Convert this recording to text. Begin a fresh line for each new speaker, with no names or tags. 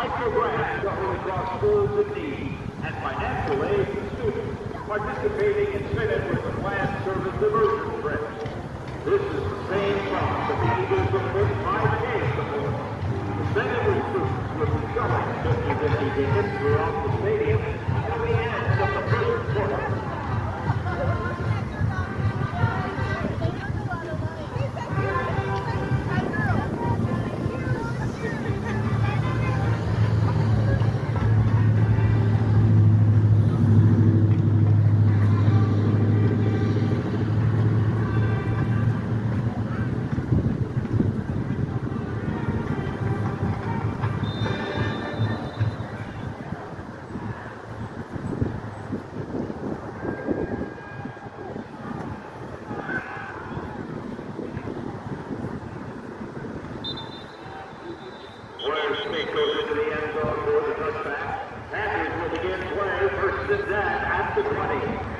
microgrants going across schools in need, and financial aid to students participating in Senate with the planned service diversion trips. This is the same fund that the Eagles have put 5K support. The Senate recruits will be selling 50-50 tickets throughout the stadium until the end of the first quarter. Goes into the end zone for the touchback. Panthers will begin play first and 10 at the 20.